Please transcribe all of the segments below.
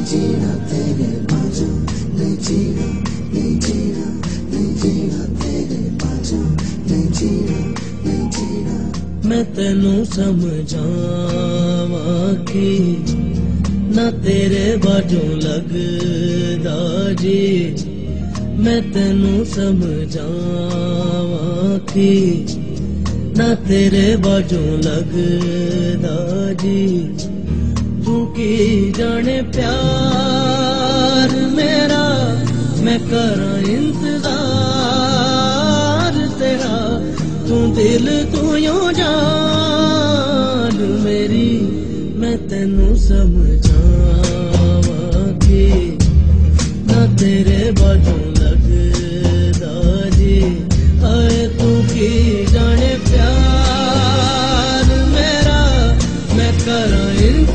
जीना तेरे बाजू नहीं जीना नहीं जीना नहीं जीना तेरे बाजू नहीं जीना नहीं जीना। मैं तेनू समझावा कि ना तेरे बाजू लगदा जी। मैं तेनू समझावा कि ना तेरे बाजू लगदा जी। तू की जाने प्यार मेरा मैं करा इंतजार तेरा। तू दिल तू यूं जान मेरी मैं तेनू समझावा कि ना तेरे बाजू लगदा जी। हाय तू की जाने प्यार मेरा मैं करा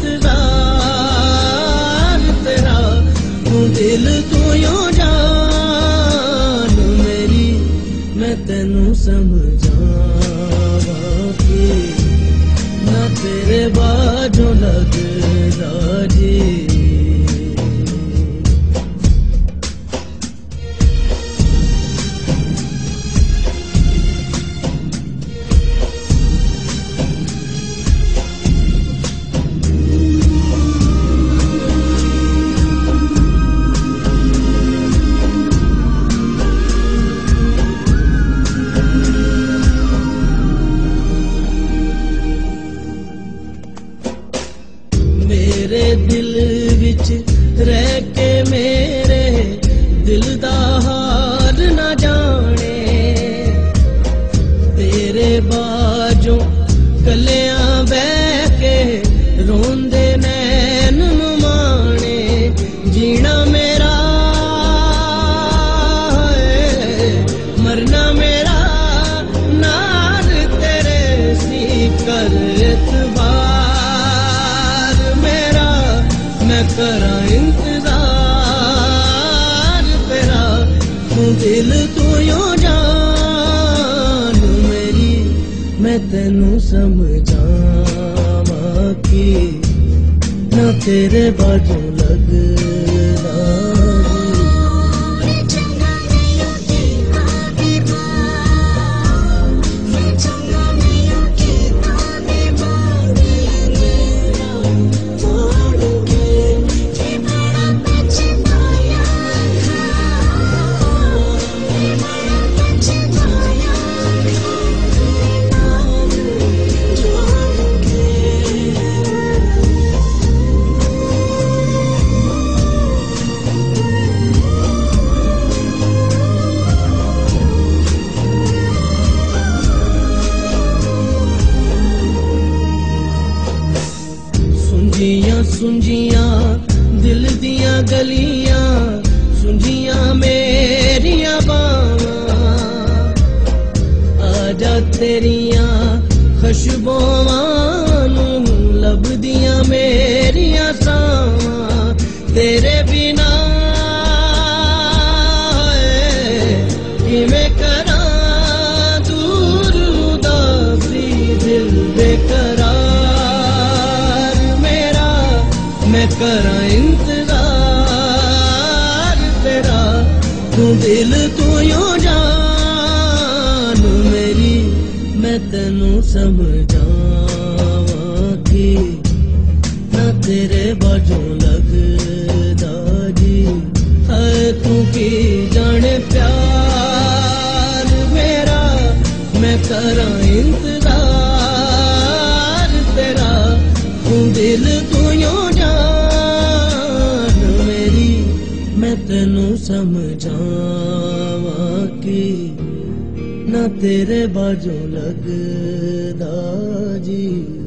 इंतजार तेरा। तू दिल तू यूं जान मेरी मैं तेनू समझावा कि ना तेरे बाजू लगदा जी। मेरे दिल विच रह के मेरे दिल दा हाल ना जाने। तेरे बाजू कलियां बह के रोंदे नैन माने। जीना मेरा है मरना मेरा नाल तेरे सी कर एतबार मेरा मैं करा इंतजार तेरा। तू दिल तू यूं जान मेरी मैं तेनू समझावा कि ना तेरे बाजू लगदा सुंजियां सुंजियां दिल दियां गलियां सुंजियां मेरियां बावां। आजा तेरियां खुशबुआं नू लभदियां मेरियां सावां। तेरे बिना किवें करां दूर उदासी दिल बेकरार मेरा मैं करा इंतजार तेरा। तू दिल तू यूं जान मेरी मैं तेनू समझावा कि ना तेरे बाजू लगदा जी। हाय तू की जाने प्यार मेरा मैं करा इंतजार तेरा। तू दिल तू यूं जान मेरी मैं तेनू समझावा कि ना तेरे बाजू लगदा जी।